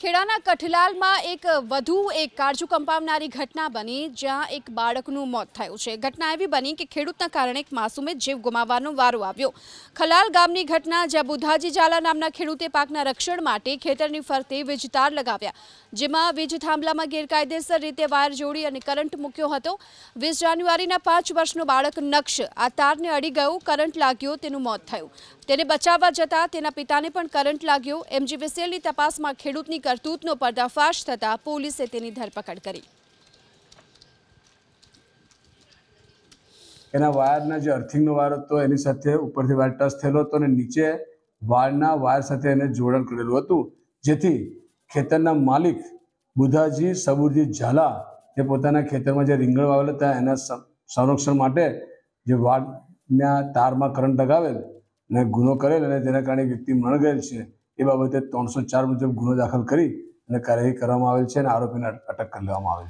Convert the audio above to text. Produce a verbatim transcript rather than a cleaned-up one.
ખેડાના કઠલાલમાં એક વધુ એક કાળજુ કંપાવનારી ઘટના બની, જ્યાં એક બાળકનું મોત થયું છે। ઘટના એવી બની કે ખેડૂતના કારણે એક માસૂમે જીવ ગુમાવવાનો વારો આવ્યો। ખલાલ ગામની ઘટના, જ્યાં બુધાજી ઝાલા નામના ખેડૂતે પાકના રક્ષણ માટે ખેતરની ફરતે વીજ તાર લગાવ્યા, જેમાં વીજ થાંભલામાં ગેરકાયદેસર રીતે વાયર જોડી અને કરંટ મૂક્યો હતો। વીસ જાન્યુઆરીના પાંચ વર્ષનો બાળક નક્ષ આ તારને અડી ગયો, કરંટ લાગ્યો, તેનું મોત થયું। તેને બચાવવા જતા તેના પિતાને પણ કરંટ લાગ્યો। એમજીવીસીએલની તપાસમાં ખેડૂતની કરતૂતનો પર્દાફાશ થતા પોલીસે તેની ધરપકડ કરી। એના વાયરના જે અર્થિંગનો વાયર હતો એની સાથે ઉપરથી વાયર ટચ થયેલો હતો અને નીચે વાયરના વાયર સાથે એને જોડાણ કરેલું હતું, જેથી ખેતરના માલિક બુધાજી સબુરજી ઝાલા એ પોતાના ખેતરમાં જે રીંગણ વાવેલા હતા એના સંરક્ષણ માટે જે વાયરના તારમાં કરંટ લગાવેલ અને ગુનો કરેલ અને તેના કારણે વ્યક્તિ મરણ ગયેલ છે, એ બાબતે ત્રણસો ચાર મુજબ ગુનો દાખલ કરી અને કાર્યવાહી કરવામાં આવેલ છે અને આરોપીને અટક કરી લેવામાં આવેલ છે।